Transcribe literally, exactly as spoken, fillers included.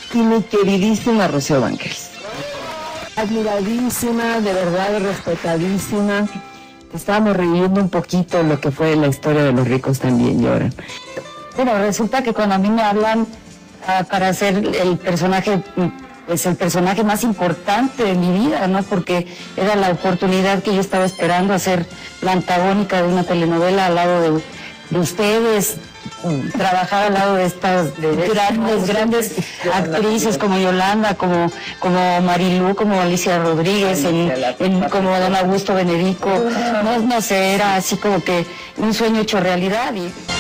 y mi queridísima Rocío Banquels. Admiradísima, de verdad respetadísima. Estábamos reviviendo un poquito lo que fue la historia de Los ricos también lloran. Bueno, resulta que cuando a mí me hablan uh, para ser el personaje, pues el personaje más importante de mi vida, ¿no? Porque era la oportunidad que yo estaba esperando, hacer la antagónica de una telenovela al lado de, de ustedes, trabajar al lado de estas de grandes, grandes actrices como Yolanda, como, como Marilú, como Alicia Rodríguez, en, en, como Don Augusto Benedico. No, no sé, era así como que un sueño hecho realidad. Y...